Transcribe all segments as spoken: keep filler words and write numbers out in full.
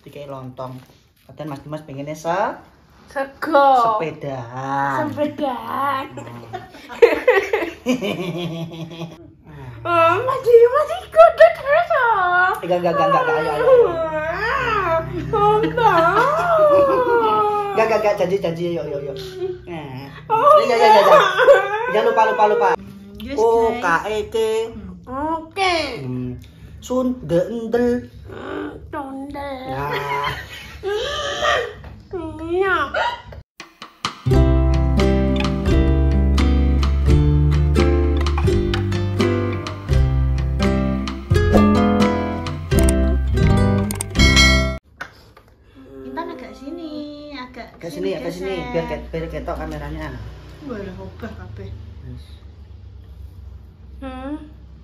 dikai lontong. Padahal Mas Dimas pengennya se sego. sepedaan. Sepedaan. Oh, Mas Dimas ikut terus. Enggak enggak enggak enggak ayo ayo. Oh, Enggak enggak enggak janji janji yuk yuk yuk. Nah. Ya ya ya ya. Jangan lupa lupa lupa. O K E K. Oke. Sundendel. Tondel. Nah. Iya. Intan agak sini, agak Ke sini, ke sini biar biar ketok kameranya. Boleh obah kabeh. Hmm.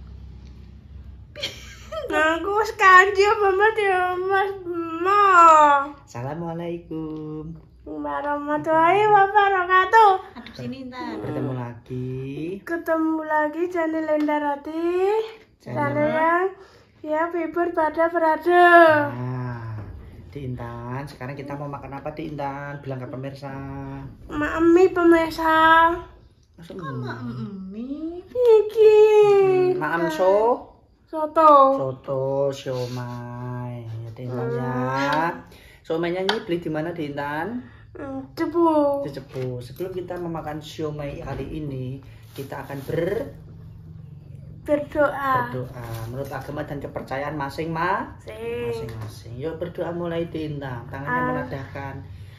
Aku sekanji Mama di Mas Ma. Assalamualaikum. Warahmatullahi wabarakatuh. Aduh sini Intan. Bertemu lagi. Ketemu lagi channel Lendarati. Channel yang ya hibur pada berada. Nah, di Intan, sekarang kita mau makan apa di Intan? Bilang ke pemirsa. Mami pemirsa. Masuk Mami. Iki. Maam so. Soto. Soto, siomay. Ya di Intan ya. Siomaynya ini beli di mana di Intan? Hmm, Cepu. Di Cepu. Sebelum kita memakan siomay kali ini, kita akan ber Berdoa. berdoa menurut agama dan kepercayaan masing-masing. Sing. Masing-masing. Yuk berdoa mulai di Intan. Tangannya Ah. menadahkan.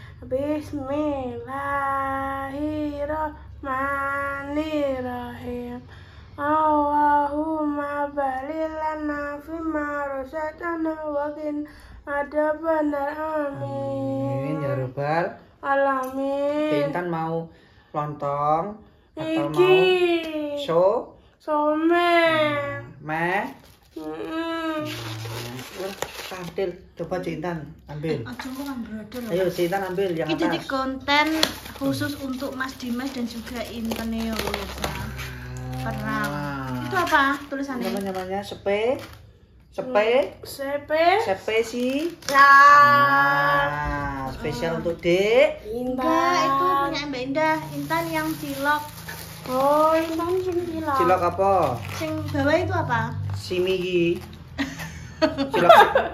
Bismillahirrahmanirrahim. Allahumma baligh lana fima razaqtana wa qina adzabannar. Amin ya Amin. Rabbal Alamin. Intan mau lontong atau Iki. mau so Somen. meh Mm. tampil coba Intan ambil Aja kok ngambrodol. ayo Intan ambil yang Ini jadi atas konten khusus untuk Mas Dimas dan juga Intan ya pemirsa. Perang. Itu apa tulisannya? namanya namanya sepe sepe Sepe. sepe sih Ya. nah, spesial untuk Dek Enggak, itu punya Mbak Indah. Intan yang cilok. Oh, Intan sing cilok. cilok apa Sing bawah itu apa? simi cilok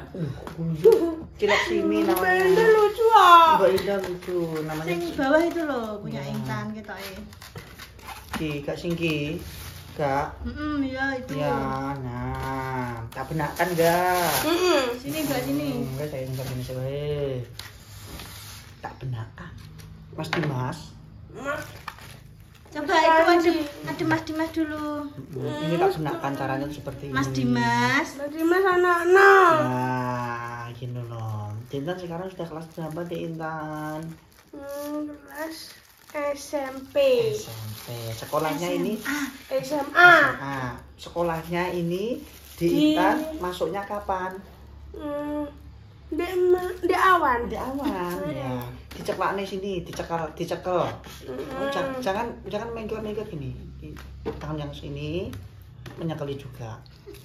cilok simi Indah namanya lucu ah. Mbak Indah lucu namanya Sing bawah itu loh punya Intan gitu ya. Ki, gak singki, gak, Hmm, ya itu. ya, nah, tak benakkan gak? Mm-mm. Sini Mbak sini. Enggak, saya enggak ini sebaik. Tak benakkan, Mas Dimas. Mas, Coba Mas itu ada, Andi. ada Mas Dimas dulu. Ini tak benakkan caranya tuh seperti ini. Mas Dimas. tadi Mas anak-anak. Nah, gini loh. Intan sekarang sudah kelas berapa di Intan? Hmm, kelas S M P. S M P. Sekolahnya ini S M A. S M A. Sekolahnya ini di Di- Intan masuknya kapan? Hmm, di, ma- di awan. Di awal ya. Diceklaknya sini, dicekel, dicekel. Oh, jangan, jangan, jangan mengker-mengker gini. Di tangan yang sini menyekeli juga.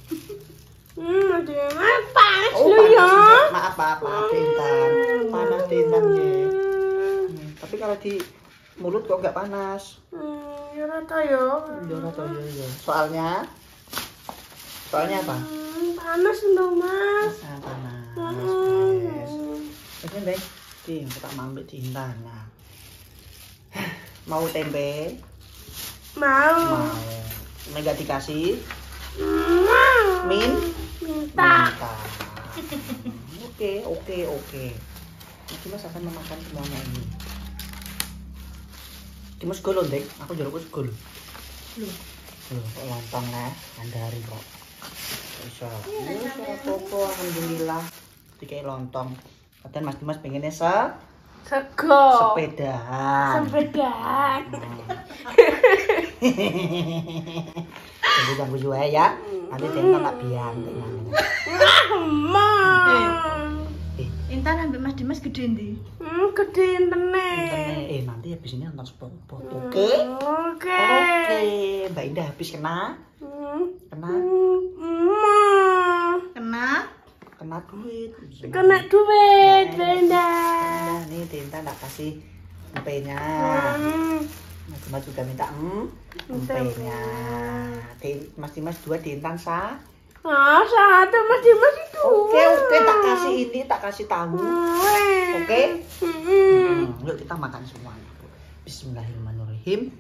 Hmm, ada yang panas Oh, lu ya. panas. Maaf, maaf, maaf, Intan. Panas Intan ya. Hmm, tapi kalau di mulut kok nggak panas. Hmm, ya rata ya. Ya, atau ya, ya. Soalnya, soalnya apa? Hmm, panas dong Mas. Ah, panas. Hmm. Yes. Oke deh, Ting, kita mampir di Intan. Nah. Mau tempe? Mau. Mau. Mega dikasih? Mau. Min? Minta. Minta. Oke, oke, oke. Dimas akan memakan semuanya ini. Dimas golon, Dek. Aku jeruk gol. Loh. Loh, kok lontong lah, andari kok. Bisa. Iya, popo, alhamdulillah. Dikai lontong. Padahal Mas Dimas pengennya se Sego. sepedaan. Sepedaan. Tunggu-tunggu juga ya. Nanti Intan tak biang. Ma. Intan ambil Mas Dimas gede ndi? Hmm, gede internet. Eh, nanti habis ini nonton spot-spot. Oke? Oke. Oke. Mbak Indah habis kena? Hmm. Kena? Ma. Kena? kena duit. Kena duit, Brenda. Nah, nih Tinta tak kasih empenya. Hmm. Mas Dimas juga minta em, empenya. Tin, Mas Dimas dua, Tintan sa. Ah, satu Mas Dimas itu. Oke, oke, tak kasih ini, tak kasih tahu. Oke? Hmm, yuk kita makan semuanya. Bismillahirrahmanirrahim.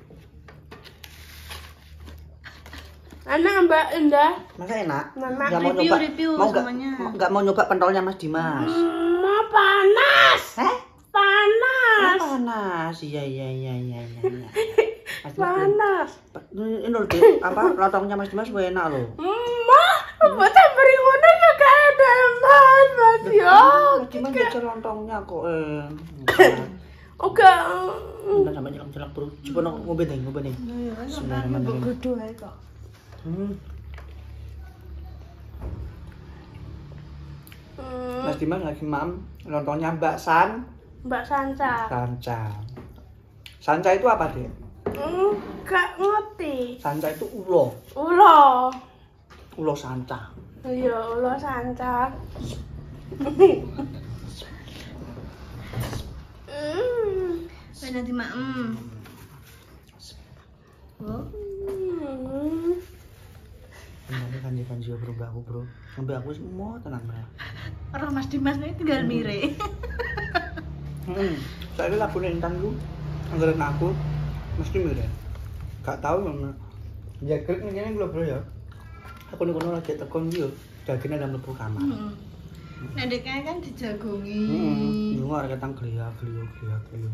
Enak Mbak Indah. Masa enak? Mama, Nggak mau review, nyoba, review mau nggak semuanya. nggak mau nyoba pentolnya Mas Dimas? Hmm, mau panas. Heh? Panas. Oh, panas. Iya iya iya iya iya. iya. Mas Dimas belum- Panas. ini loh, Dik, apa lontongnya Mas Dimas gue enak loh. Mbak, Mbak beri ngono ya gak ada Mas, Mas ya. Mas Dimas baca lontongnya kok. Eh. Oke. Udah sampai jelang-jelang perut. Coba nong ngombe deh, ngombe deh. Bismillahirrahmanirrahim. Hmm. Mas Dimas lagi mam lontongnya Mbak San. Mbak Sanca. Sanca. Sanca itu apa, Dek? Hmm, gak ngerti. Sanca itu ulo. Ulo. Ulo sanca. Iya, ulo Sanca. Hmm. Pengen nanti mak em. Oh. Hmm. Ini kan dia kan bro, mbak aku bro. Mbak aku semua tenang bro. Orang Mas Dimas ini tinggal mire. Hmm. Saya lagu Intan lu, anggaran aku mesti mirip. Gak tahu mana. Ya klik ini gue bro ya. Aku nih kono lagi tekon dia, dagingnya dalam lebu kamar. Hmm. Nedeknya kan dijagungi. Hmm. Dengar ketang gelia gelia gelia gelia.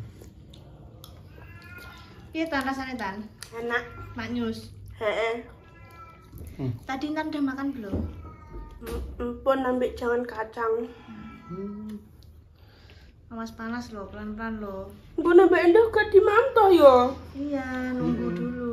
Iya tan rasanya tan. Enak. Mak Nyus. Heeh. Hmm. Tadi Intan udah makan belum? Empun ambil jangan kacang. Hmm. Awas panas loh, pelan-pelan loh. Empun ambil endah gak dimantau ya. Iya, nunggu Hmm. dulu.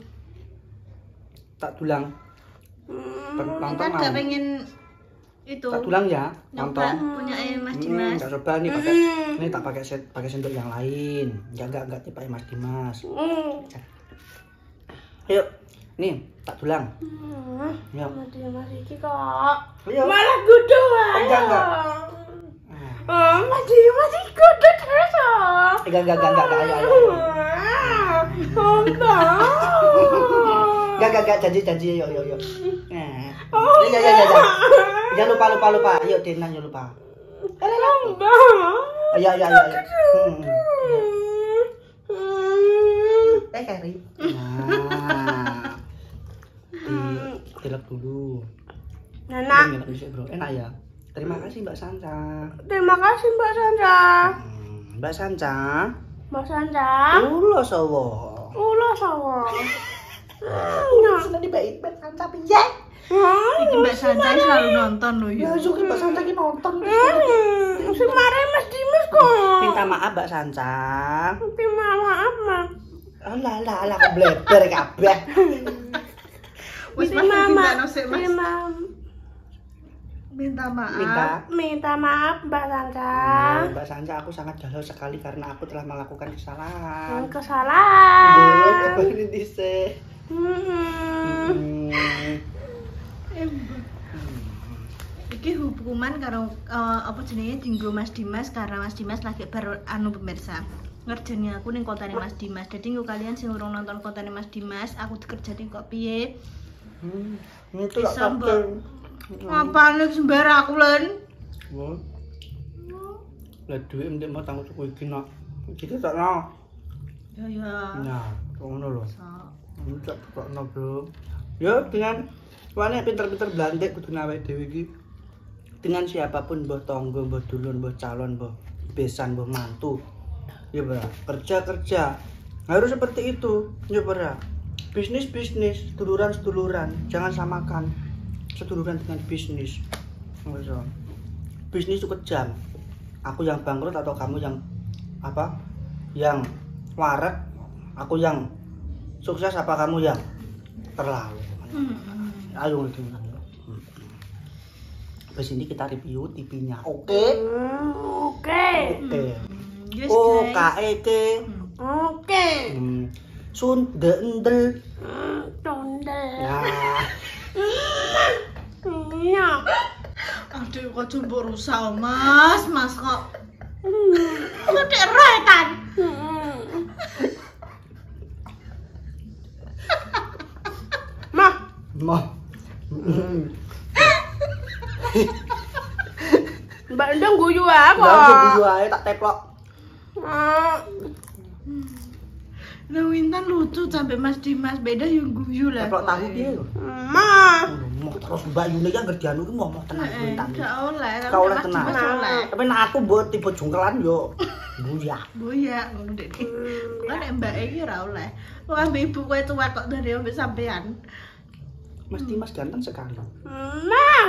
Tak tulang. Hmm. Nonton Intan mau. gak pengen itu. Tak tulang ya, Nyoba nonton. punya eh, Mas Hmm, Dimas. tak coba nih pakai. Hmm. Ini tak pakai set, pakai sendok yang lain. Enggak enggak enggak tipe Mas Dimas. Hmm. Ayo. Nih, tak tulang. Hmm. Ya. Mas Dimas iki kok Ayo. malah gudu ae. Enggak, enggak. Ah. Oh, Mas Dimas iki gudu terus. ah. Enggak enggak enggak enggak enggak, ayo ayo. Ah, Enggak. Enggak enggak enggak janji janji yuk yuk yuk. Nah. Ya ya ya ya. Jangan lupa lupa lupa. Ayo Dinan jangan lupa. Enggak. Ayo ayo ayo. ayo. Hmm. Hmm. Eh Keri. Nah. Di tilap dulu. Enak. Enak bisa bro. Enak ya. Terima kasih Mbak Sanca. Terima kasih Mbak Sanca. Hmm, Mbak Sanca. Mbak Sanca. Ulo sawo. Ulo sawo. Sudah dibait Mbak Sanca piye? Iki Mbak Sanca selalu nonton loh Ya ya. juga Mbak Sanca ki nonton. Hmm, si mare Mas Dimas kok. Minta maaf Mbak Sanca. Minta maaf, Mas. Alah alah alah bleber kabeh. Wis Minta maaf maaf. no sik Mas. Minta Minta maaf. Minta. minta maaf Mbak Sanca. Hmm, Mbak Sanca aku sangat galau sekali karena aku telah melakukan kesalahan. Boleh Kesalahan. kembali dhisik. Hmm. Hmm. Iki hukuman karo eh, apa jenenge dinggo Mas Dimas karena Mas Dimas lagi baru anu pemirsa. Ngerjani aku ning kontane Mas Dimas. Dadi nggo kalian sing urung nonton kontane Mas Dimas, aku dikerjani kok piye? Hmm. Itu tak Bisa, Mbak. kapten. Ngapane sembarang aku len? Wah. Lah duit ndek mau tanggo tuku iki nak. Iki tak no. Ya ya. Nah, ngono lho. So. Enggak pokokno, Bro. Ya dengan wane pinter-pinter blantik kudu awake dhewe iki. Dengan siapapun mbah tangga, mbah dulur, mbah calon, mbah besan, mbah mantu. Ya, Bro. Kerja-kerja. Harus seperti itu. Ya, Bro. Bisnis-bisnis, seduluran-seduluran, jangan samakan seduluran dengan bisnis. Ngerti? Bisnis itu kejam. Aku yang bangkrut atau kamu yang apa? Yang waret, aku yang sukses apa kamu yang terlalu. Hmm. Ayo ngerti kan. Habis ini kita review T V-nya. Oke. Hmm, Oke. Oke. Yes, O K guys. E K. Oke. Hmm. Sun de endel. Hmm, Tondel. Nah, Iya. Aduh, Aduh, kok jumbo rusak, Mas. Mas kok. Kok dek retan. Mah, Mah. Mbak Endang guyu aku. Lah guyu ae tak teplok. Nah, Wintan lucu sampai Mas Dimas beda yang guyu lah. Teplok tahu piye lho. Mah, Mau terus Mbak Yuni kan kerjaan iki mau tenan Eh, Wintan. gak oleh, tapi Gak oleh Mas tenan. Dimas oleh. Tapi nek aku mbok tipe jungkelan yo buya. Boya ngono dek. Kan nek mbak iki ora oleh. Wong ambek ibu kowe tuwa kok dari ambek sampean. Mas Dimas ganteng sekali. Mah,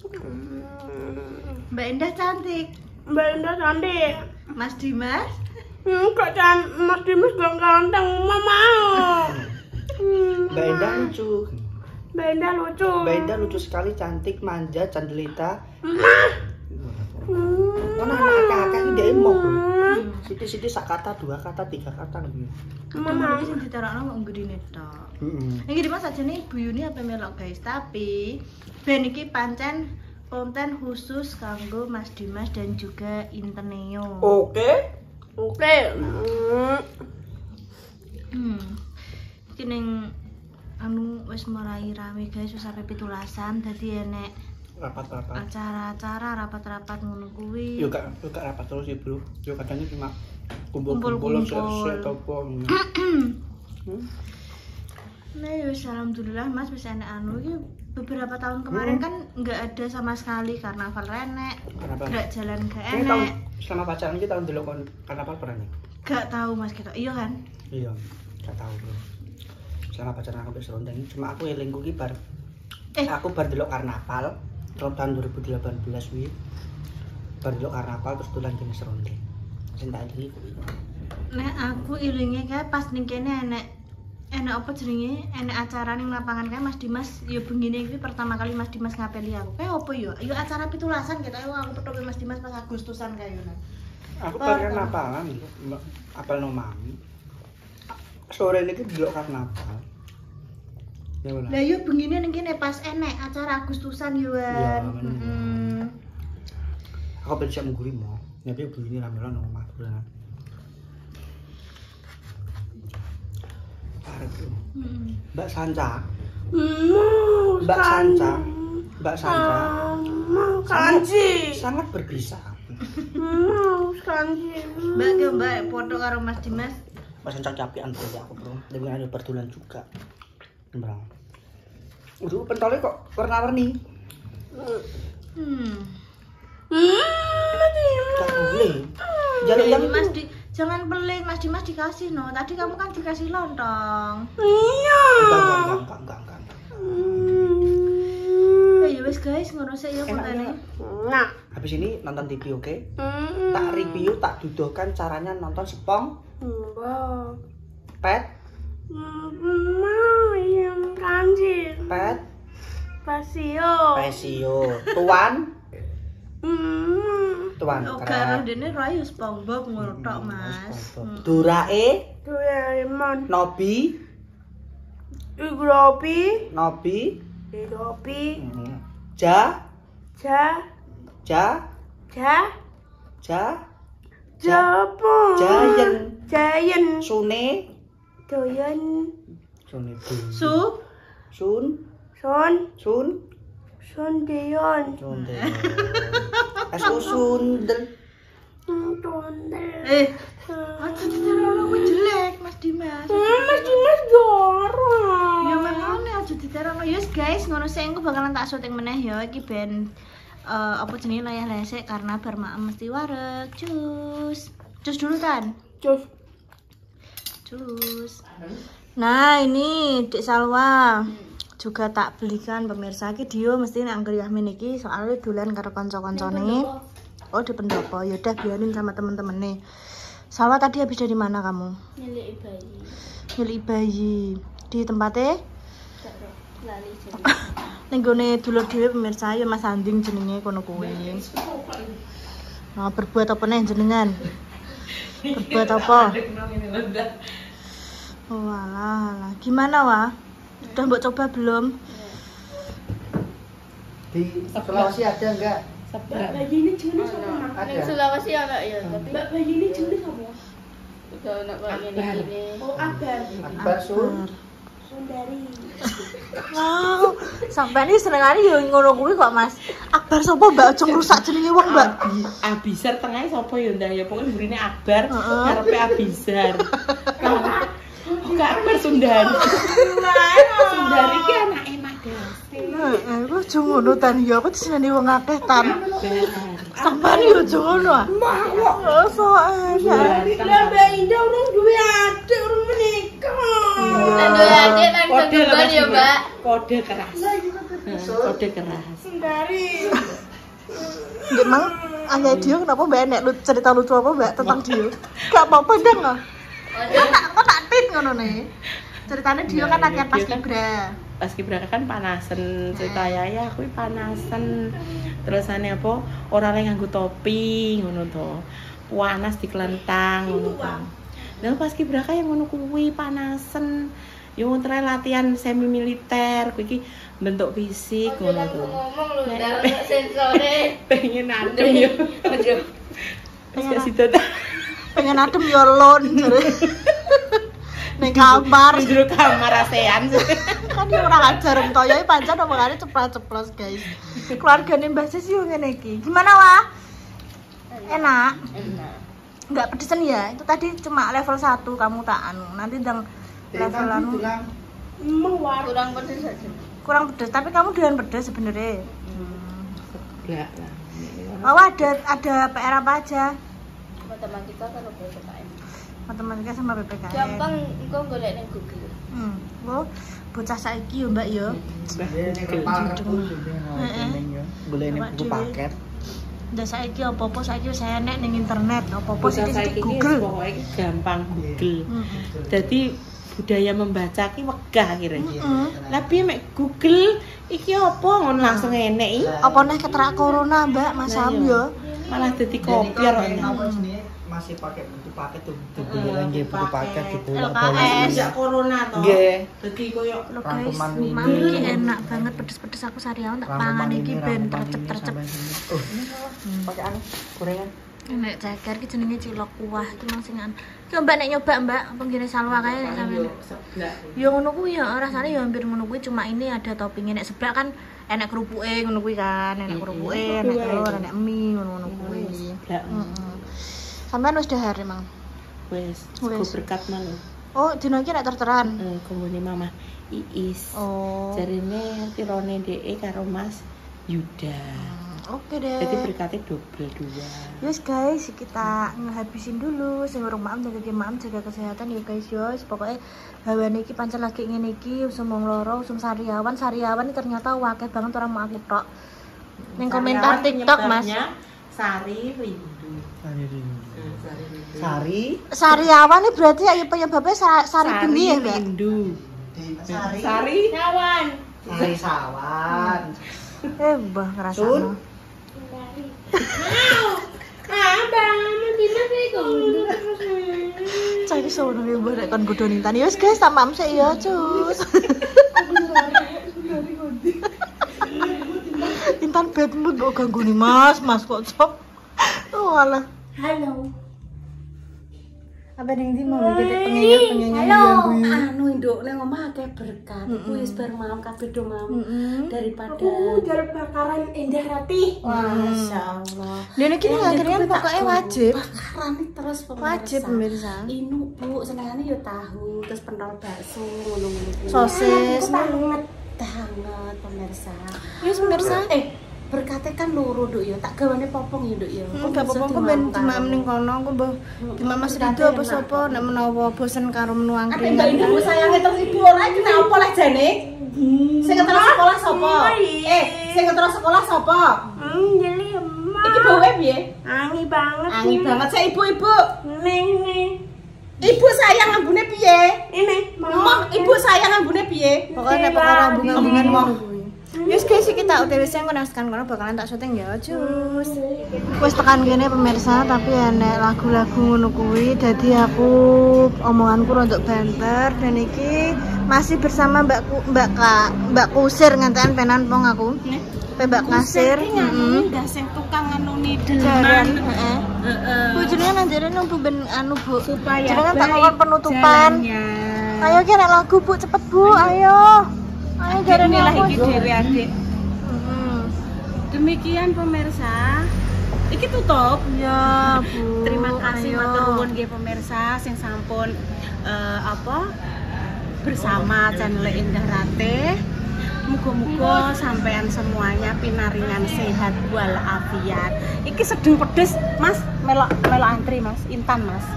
Mbak Endah cantik. Mbak Endang cantik. Mas Dimas Enggak can, Mas Dimas gak ganteng, Mama mau. Mbak Endah lucu. Mbak Endang lucu. Mbak Endah lucu sekali, cantik, manja, candelita. Mah. Ono anak kakak iki dhek emoh. Siti-siti sak kata, dua kata, tiga kata lebih. Mama iki sing diterokno kok nggurine tok. Heeh. Iki Dimas ajane Ibu Yuni apa melok guys, tapi ben iki pancen konten khusus kanggo Mas Dimas dan juga Inteneo. Oke. Oke. Hmm. Iki ning anu wis mulai rame guys, wis sampe pitulasan dadi enek Rapat-rapat. acara-acara rapat-rapat ngono kuwi. Yo gak yo gak rapat terus sih, Bro. Yo kadang cuma kumpul-kumpul Kumpul-kumpul. sik topo. Nah, ya wis alhamdulillah Mas wis enek anu iki beberapa tahun kemarin kan nggak ada sama sekali karnaval renek, Kenapa? gerak jalan gak Ini tahun enek. selama pacaran kita tahun dulu kon kenapa pernah nih? Gak tahu Mas kita. Iya kan? Iya, gak tahu bro. Selama pacaran aku wis ronteng, cuma aku elingku ki bar. Eh. Aku bar delok karnaval tahun dua ribu delapan belas wi. Bar delok karnaval terus tulan jenis ronteng. Sing tak elingi kuwi. Nek aku ilinge kae pas ning kene enek enek apa jenenge? Enek acara ning lapangan kae Mas Dimas ya bengine iki pertama kali Mas Dimas ngapeli aku. Kae apa ya? Ya acara pitulasan gitu. Ayo aku petuk Mas Dimas pas Agustusan kae yo. Aku bar karnavalan, Mbak. Apal no mami. Sore niki delok karnaval. Ya Lah ora. yo bengine ning kene pas enek acara Agustusan yo. Iya, bener. Heeh. Aku ben siap ngguri mau. Tapi begini ramelan no omah bulan. Hmm. Mbak Sanca, Mau Mbak Sanca, Mbak Sanca Mau sangat, kanji. sangat berbisa. Mau kanji. Mbak ke Mbak foto karo Mas Dimas. Mbak Sanca capian bro aku bro, dengan ada pertulan juga. Bro. Udah pentolnya kok warna-warni. Hmm. Hmm, Gak boleh. Jalur yang Jadi Mas di jangan pelit Mas Dimas dikasih no. Tadi kamu kan dikasih lontong. iya. enggak enggak enggak enggak enggak. enggak. Ya ya wis guys, ngono sik ya Enak, kontene. enak. Nah. Habis ini nonton T V oke? Hmm. Tak review, tak duduhkan caranya nonton Sepong, Mbak. Pet, Mau yang kanji. Pet, Pasio. Pesio, Tuan, Hmm. Tuan Oh, keren. karo dene Rayu SpongeBob ngono tok, Mas. Hmm. Durae, Doraemon. Nobi, Igropi. Nobi, Igropi. Ja, Ja. Ja, Ja. Ja, Japon. Giant, Giant. Sune, Giant. Sune, Su Sun, Son. Sun, Son Dion. Sundel, Esu Sundel, Tondel. eh aja diteror aku jelek Mas Dimas. Mas Dimas jorong. Ya makane aja diteror. Yes guys, ngono sik engko bakalan tak syuting meneh ya iki ben eh, apa jenenge layah lesek karena bar maem mesti wareg. Cus. Cus dulu kan? Cus. Cus. Nah, ini Dek Salwa. Juga tak belikan pemirsa iki dia mesti nek anggere Yasmin iki soalnya dolan karo kanca-kancane. Oh, di pendopo. Ya udah biarin sama temen-temene. Salwa tadi habis dari mana kamu? Milik bayi. Milik bayi. Di tempatnya? Lali jadi. Ning gone dulur dhewe pemirsa ya Mas Anding jenenge kono kuwi. Nah, berbuat apa nih jenengan? Berbuat apa? Oh, alah, alah. Gimana, Wah? Udah mbok coba belum? di Sulawesi ada enggak? Mbak Bayi ini jenis apa? Ning Sulawesi ana ya, tapi Mbak Bayi ini jenis apa? udah ana kok ngene-ngene. Oh, Akbar. Akbar Sun. Sundari. Wow, sampean iki senengane yo ngono kuwi kok, Mas. Akbar sapa, Mbak? Aja ngrusak jenenge wong, Mbak. Abizar tengahnya sapa ya ndak ya pokoke mburine Akbar, karepe Abizar. Kok Akbar Sundari. Sundari ki anake Mak Dasi. Heeh, kok aja ngono tan ya apa diseneni wong akeh tan. Sampean yo aja ngono ah. Oh, so enak. Lah Mbak Indah urung duwe adik, urung menikah. Duwe adik nang kembar ya, Mbak. Kode keras. Kode keras. Sundari. Nggih, Mang. Ayah Dio kenapa Mbak nek lu cerita lucu apa Mbak tentang Dio? Gak apa-apa dong. Kok tak kok tak tit ngono nih. Ceritanya Dio kan latihan pas kibra. Pas kibra kan panasen, cerita Yaya aku panasen. Terusane apa ora oleh nganggo topi ngono to. Panas dikelentang ngono to. Lah pas kibra yang ngono kuwi panasen. Yo ntre latihan semi militer kuwi iki bentuk fisik ngono to. Ngomong lho ndar sensore. Pengen adem yo. Aduh. Pengen situ. Pengen adem yo lon jare. Ning kamar, Jero kamar ASEAN. kan yo ora ajar entoyo pancen omongane ceplos-ceplos, guys. Keluargane Mbah Sis yo ngene iki. Gimana, Wah? Enak. Enak. Enggak pedesan ya? Itu tadi cuma level satu kamu tak anu. Nanti yang level anu Mewar. kurang pedes aja. Kurang pedes, tapi kamu doyan pedes sebenarnya. Enggak lah. Oh, ada ada P R apa aja? Matematika karo B P K M. Matematika sama B P K M. Gampang engko golek ning Google. Hmm, oh, bocah saiki yo, Mbak yo. Boleh ini buku paket. Udah saiki apa-apa saiki wis enek ning internet, apa-apa Bocah sithik saiki Google. Pokoknya gampang Google. Heeh. Jadi budaya membaca ki wegah akhirnya. Heeh. Lah piye mek Google iki apa ngono langsung enek iki. Apa neh keterak corona, Mbak, Mas Sam yo. Malah dadi kopiar kok. Masih pakai buku paket tuh, buku lagi buku paket gitu. L K S. Ya corona to. Nggih. Dadi koyo Lho guys, Rangkuman ini. mang iki enak banget pedes-pedes aku sariawan tak pangan iki ben tercep-tercep. pakai anu gorengan. Nek ceker iki jenenge cilok kuah iki mang sing an. Ki Mbak nek nyoba Mbak, apa ngene salwa kae nek sampean. Seblak. Ya ngono kuwi ya rasane ya hampir ngono kuwi cuma ini ada toppingnya nek seblak kan enek kerupuke ngono kuwi kan, enek kerupuke, enek telur, enek mie ngono-ngono kuwi. Seblak. Heeh. Sampean wis dahar emang. Wes, Wes. cukup berkat malu. Oh, dino iki nek terteran. Eh, kemune mama Iis. Oh. Jarine tirone D E karo Mas Yuda. Oke deh. Jadi berkatnya double dua. Yes guys, kita ngehabisin dulu. Sing urung maem jaga maem jaga kesehatan ya guys yo. Pokoknya hawane iki pancen lagi ngene iki usum wong loro, usum sariawan. Sariawan ini ternyata wakil banget orang mau aku tok. Ning komentar TikTok Mas. Sari Rindu. Sari Rindu. Nah, Sari Rindu. Sari. Sariawan ini berarti ayo penyebabnya sari, sari benih ya, Mbak? Rindu. Sari. Sari Kawan. Sari sawan. Eh, mbah ngerasa. Sun. Ah, Bang, Medina sih ngono terus. Cari sono ya mbah nek kon godho Intan. Yes guys, tak maem sik ya, cus. Intan bad mood kok ganggu nih Mas, Mas kok cok. Oh alah. Halo. Apa ning ndi mau kita pengen-pengen Halo. Anu nduk ning omah akeh berkat. Kuwi wis bar malam kabeh do mau. Daripada Aku dari bakaran Indah Rati. masyaallah. Dene iki akhirnya pokoknya wajib. Bakaran terus pemirsa. Wajib pemirsa. Inu Bu, senengane yo tahu, terus pentol bakso ngono-ngono. kuwi. Sosis. banget banget pemirsa. Yes pemirsa. Eh, berkate kan loro nduk yo, tak gawane popong yo nduk yo. Enggak apa-apa kok ben dimaem ning kono aku mbah. Dimam Mas Rido apa sapa nek menawa bosen karo menu Apa angkringan. enggak ibu sayange terus ibu ora iki nek apa lah jane? Sing ngetero sekolah sapa? Eh, sing ngetero sekolah sapa? Hmm, jadi emak. Iki bawe piye? Angi banget. Angin banget saya ibu-ibu. Neng neng. Ibu sayang ambune piye? Ini Mah, ibu sayang ambune piye? Pokoknya nek perkara bunga-bungan mau. Yes guys, kita O T W sing kono tekan kono bakalan tak syuting ya, cus. Wes tekan kene pemirsa, tapi enek lagu-lagu ngono kuwi dadi aku omonganku rodok banter dan iki masih bersama Mbakku Mbak Kak, Mbak Kusir ngantekan penan pong aku. Mbak kasir. Heeh. Nggak sing tukang nganuni deleman. Heeh. Heeh. Bu jenengan nanjare nang Bu ben anu Bu. Supaya Jenengan tak baik ngomong penutupan. jalannya. Ayo ki nek lagu Bu cepet Bu, ayo. Ayo jarane Inilah aku. iki dhewe adik. Heeh. Demikian pemirsa. Iki tutup. Ya, Bu. Terima kasih Ayo. matur nuwun nggih pemirsa sing sampun eh, apa bersama channel Indah Ratih. Muga-muga sampean semuanya pinaringan sehat walafiat. Iki sedeng pedes, Mas. Melok melok antri, Mas. Intan, Mas.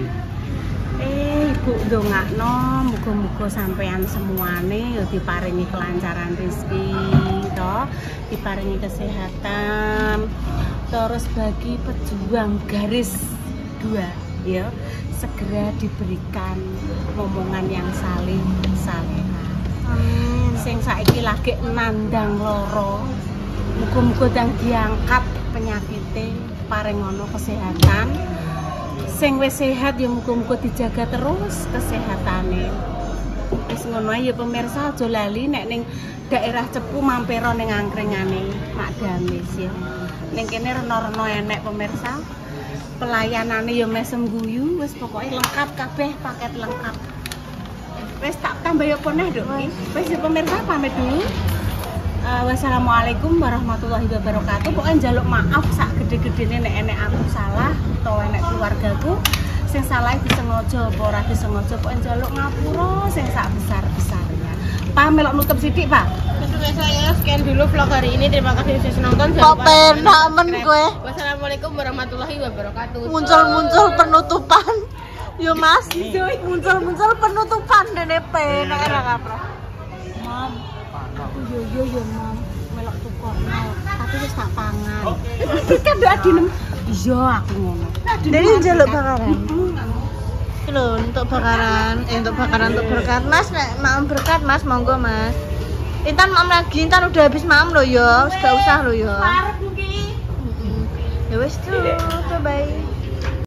Eh, Ibu ndongakno muga-muga sampean semuane ya diparingi kelancaran rezeki, toh, diparingi kesehatan. Terus bagi pejuang garis dua ya segera diberikan momongan yang saleh salehah. Amin. Sing saiki lagi nandang loro muga-muga dang diangkat penyakite paring ono kesehatan. Sing wis sehat ya muga-muga dijaga terus kesehatane. Wis ngono ae ya pemirsa, aja lali nek ning daerah Cepu mampir ning angkringane Mak Damis ya. Ning kene reno-reno enek pemirsa. Pelayanane ya mesem guyu, wis pokoke lengkap kabeh, paket lengkap. Wis tak tambah ya poneh Dok. Wis ya pemirsa pamit dulu. Uh, wassalamualaikum warahmatullahi wabarakatuh. Pokoknya njaluk maaf sak gede-gedene nek enek aku salah utawa enek keluargaku sing salah disengaja apa ora disengaja, pokoknya njaluk ngapura sing sak besar-besarnya. Pak melok nutup sithik, Pak. Untuk saya sekian dulu vlog hari ini. Terima kasih sudah nonton. Kok penak men kowe. Wassalamualaikum warahmatullahi wabarakatuh. Muncul-muncul penutupan. Yo Mas, muncul-muncul penutupan dene penak ora kaprah. Mom, aku yo yo yo Mom, melok tukono, tapi wis tak pangan. Kan ndak adinem. Iya, aku ngono. Dene njaluk bakaran. Iki lho, untuk bakaran, eh untuk bakaran untuk berkat. Mas nek maam berkat Mas, monggo Mas. Intan maam lagi, Intan udah habis maam lo yo, gak usah lo yo. Parep iki. Ya wis tuh, bye bye.